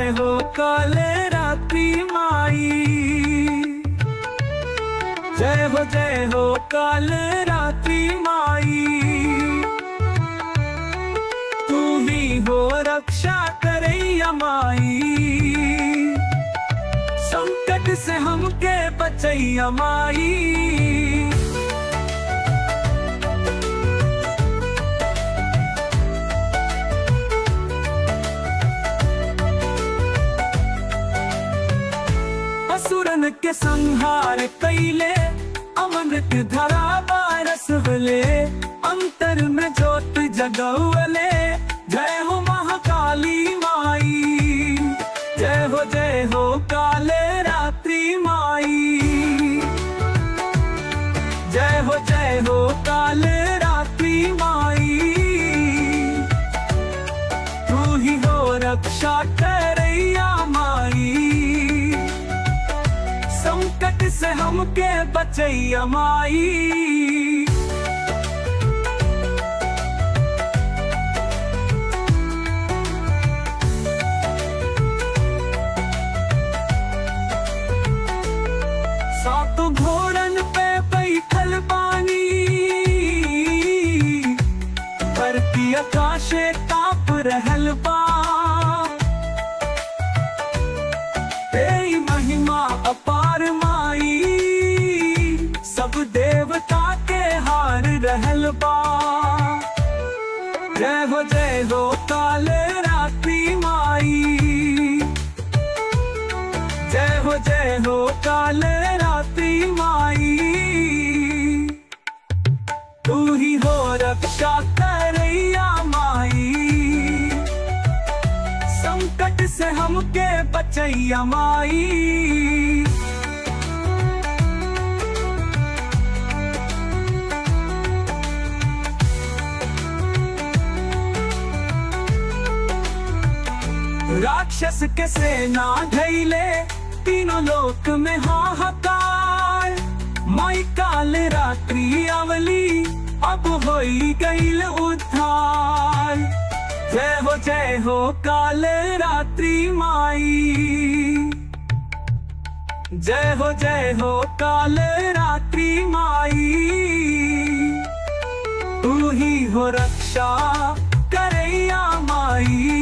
हो काले रात्रि माई। जय हो काले रात्रि माई। तू ही हो रक्षा करैया माई। संकट से हमके बचैया माई। असुरन के संहार कैले अमृत धरा बरसवले। अंतर में ज्योत जगवले। जय हो महाकाली माई। जय हो काले रात्रि माई। जय हो काले रात्रि माई। तू ही हो रक्षा करैया माई। संकट से हमके बचैया माई। सात घोड़न पे बैठल बानी। धरती आकाशे ताप रहल बा। तेरी महिमा अपार माई। सब देवता के हार रहल बा। जय हो काले रात्रि माई। जय हो काले रात्रि माई। तू ही हो रक्षा करैया माई। संकट से हमके बचैया माई। राक्षस के सेना ढैले। तीनों लोक में हाहाकार। माई काल रात्रि अवली। अब होई गईल उद्धार। जय हो काल रात्रि माई। जय हो काल रात्रि माई। तू ही हो रक्षा करैया माई।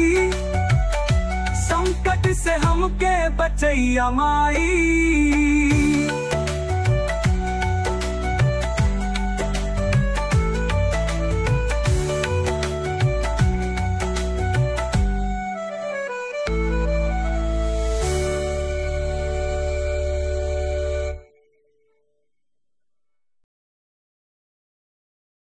संकट से हमके बचैया माई।